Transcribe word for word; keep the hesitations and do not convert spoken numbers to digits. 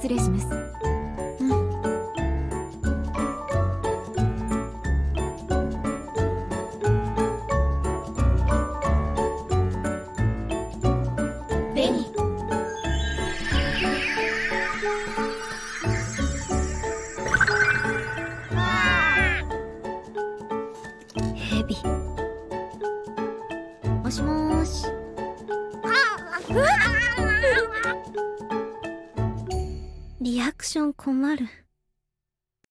失礼します。うん。ベニ。ヘビ。もしもーし。リアクション困る。